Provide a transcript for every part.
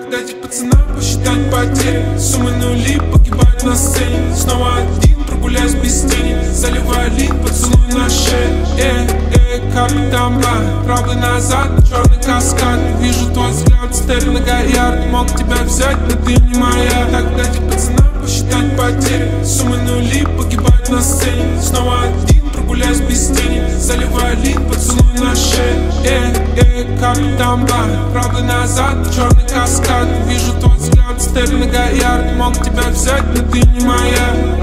Так дайте пацанам посчитать потери. Суммы нули погибают на сцене. Снова один, прогуляюсь без тени. Заливаю лин, поцелуй на шее. Капитан Блад, правый назад, черный каскад. Вижу твой взгляд, стель многоярд. Мог тебя взять, но ты не моя. Так дайте пацанам посчитать потери. Суммы нули погибают на сцене. Снова один, прогуляюсь без тени. Заливаю лин, поцелуй на шее. Капитан Блад, правый назад, черный каскад. Вижу твой взгляд, стель многоярд. Мог тебя взять, но ты не моя.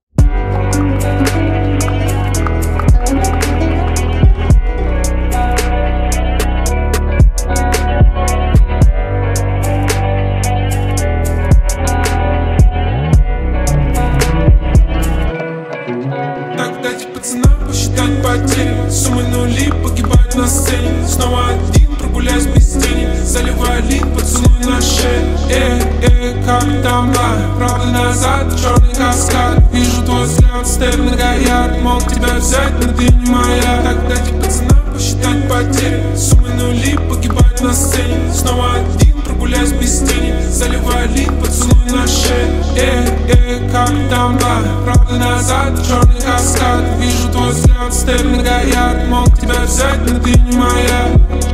Пацанам посчитать потери. Суммы нули погибают на сцене. Снова один, прогуляюсь без тени. Заливаю лин, поцелуй на шее. Капитан Блад, правый назад, черный каскад. Вижу твой взгляд, стель многоярд. Мог тебя взять, но ты не моя. Так дайте пацанам посчитать потери. Суммы нули погибают на сцене. Снова один, прогуляюсь без тени. Заливаю лин, поцелуй на шее. Капитан Блад, правый назад, черный каскад. Вижу твой взгляд, стель многоярд. Мог тебя взять, но ты не моя.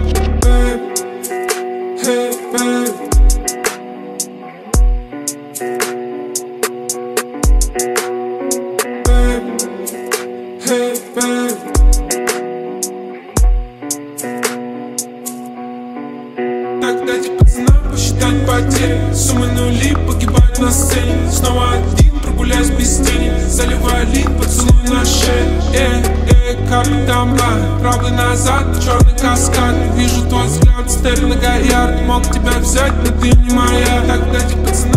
Так дайте пацанам посчитать потери. Суммы нули погибают на сцене. Снова один, прогуляюсь без тени. Заливаю лин, поцелуй на шее. Капитан Блад, правый назад, черный каскад. Вижу твой взгляд, стель многоярд. Мог тебя взять, но ты не моя. Так дайте пацанам